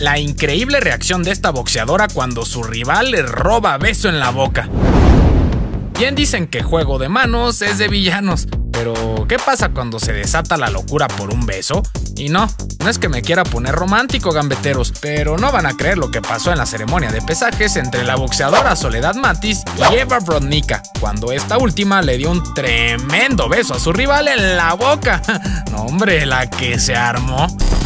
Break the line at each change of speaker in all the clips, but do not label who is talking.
la increíble reacción de esta boxeadora cuando su rival le roba beso en la boca. Bien dicen que Juego de Manos es de villanos, pero ¿qué pasa cuando se desata la locura por un beso? Y no es que me quiera poner romántico, gambeteros, pero no van a creer lo que pasó en la ceremonia de pesajes entre la boxeadora Soledad Mattis y Eva Brodnicka, cuando esta última le dio un tremendo beso a su rival en la boca. No, hombre, la que se armó.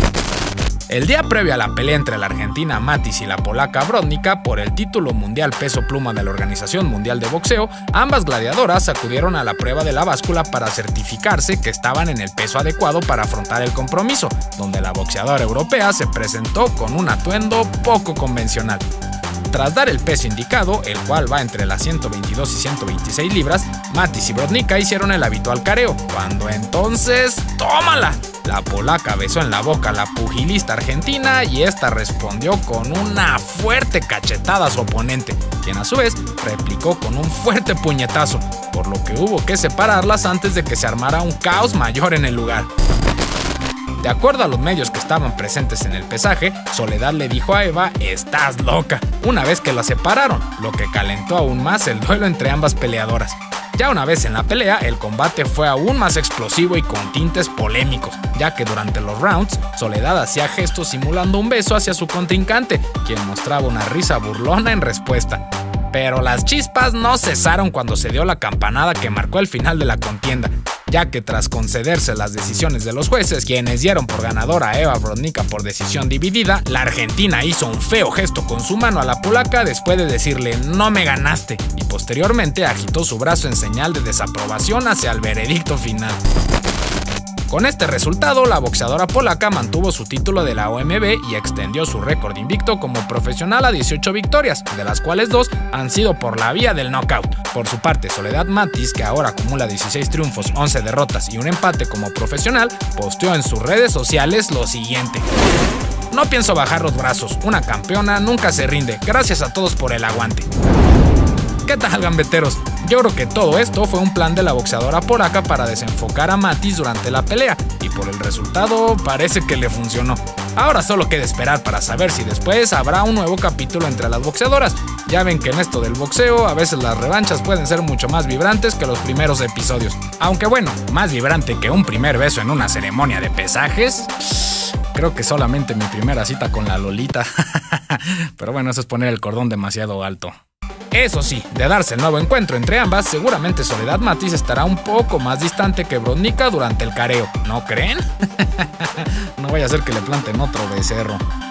El día previo a la pelea entre la argentina Mattis y la polaca Brodnicka por el título mundial peso pluma de la Organización Mundial de Boxeo, ambas gladiadoras acudieron a la prueba de la báscula para certificarse que estaban en el peso adecuado para afrontar el compromiso, donde la boxeadora europea se presentó con un atuendo poco convencional. Tras dar el peso indicado, el cual va entre las 122 y 126 libras, Mattis y Brodnicka hicieron el habitual careo, cuando entonces ¡tómala! La polaca besó en la boca a la pugilista argentina y esta respondió con una fuerte cachetada a su oponente, quien a su vez replicó con un fuerte puñetazo, por lo que hubo que separarlas antes de que se armara un caos mayor en el lugar. De acuerdo a los medios que estaban presentes en el pesaje, Soledad le dijo a Eva: "Estás loca", una vez que la separaron, lo que calentó aún más el duelo entre ambas peleadoras. Ya una vez en la pelea, el combate fue aún más explosivo y con tintes polémicos, ya que durante los rounds, Soledad hacía gestos simulando un beso hacia su contrincante, quien mostraba una risa burlona en respuesta. Pero las chispas no cesaron cuando se dio la campanada que marcó el final de la contienda, ya que tras concederse las decisiones de los jueces, quienes dieron por ganadora a Eva Brodnicka por decisión dividida, la argentina hizo un feo gesto con su mano a la polaca después de decirle "no me ganaste", y posteriormente agitó su brazo en señal de desaprobación hacia el veredicto final. Con este resultado, la boxeadora polaca mantuvo su título de la OMB y extendió su récord invicto como profesional a 18 victorias, de las cuales 2 han sido por la vía del knockout. Por su parte, Soledad Mattis, que ahora acumula 16 triunfos, 11 derrotas y un empate como profesional, posteó en sus redes sociales lo siguiente: "No pienso bajar los brazos, una campeona nunca se rinde, gracias a todos por el aguante". ¿Qué tal, gambeteros? Yo creo que todo esto fue un plan de la boxeadora polaca para desenfocar a Mattis durante la pelea, y por el resultado parece que le funcionó. Ahora solo queda esperar para saber si después habrá un nuevo capítulo entre las boxeadoras. Ya ven que en esto del boxeo a veces las revanchas pueden ser mucho más vibrantes que los primeros episodios. Aunque bueno, más vibrante que un primer beso en una ceremonia de pesajes, creo que solamente mi primera cita con la Lolita. Pero bueno, eso es poner el cordón demasiado alto. Eso sí, de darse el nuevo encuentro entre ambas, seguramente Soledad Mattis estará un poco más distante que Brodnicka durante el careo, ¿no creen? No vaya a ser que le planten otro becerro.